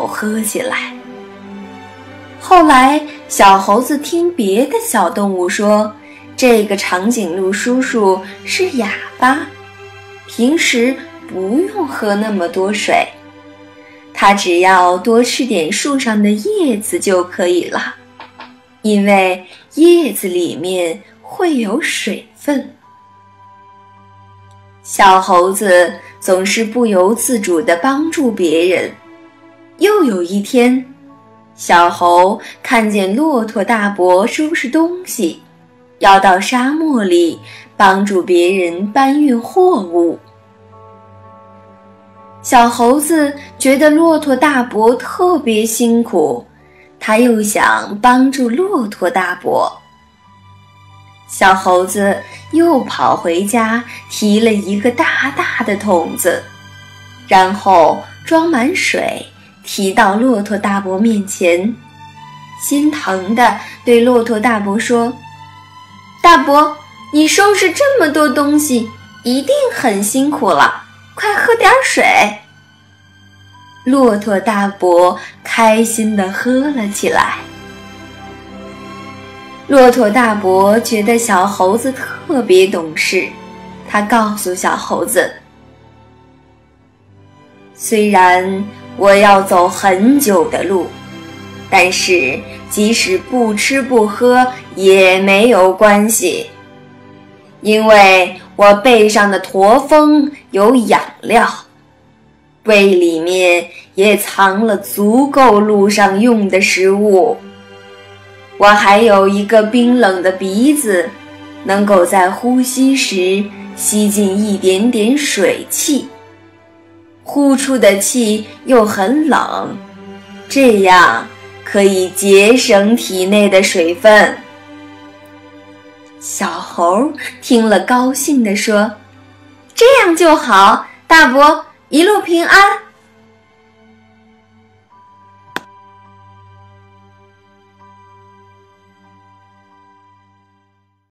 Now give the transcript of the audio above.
口喝起来。后来，小猴子听别的小动物说，这个长颈鹿叔叔是哑巴，平时不用喝那么多水，他只要多吃点树上的叶子就可以了，因为叶子里面会有水分。小猴子总是不由自主地帮助别人。又有一天，小猴看见骆驼大伯收拾东西，要到沙漠里帮助别人搬运货物。小猴子觉得骆驼大伯特别辛苦，他又想帮助骆驼大伯。小猴子又跑回家，提了一个大大的桶子，然后装满水，提到骆驼大伯面前，心疼地对骆驼大伯说：“大伯，你收拾这么多东西，一定很辛苦了，快喝点水。”骆驼大伯开心地喝了起来。骆驼大伯觉得小猴子特别懂事，他告诉小猴子：“虽然我要走很久的路，但是即使不吃不喝也没有关系，因为我背上的驼峰有养料，胃里面也藏了足够路上用的食物。我还有一个冰冷的鼻子，能够在呼吸时吸进一点点水汽，呼出的气又很冷，这样可以节省体内的水分。”小猴听了高兴地说：“这样就好，大伯，一路平安。”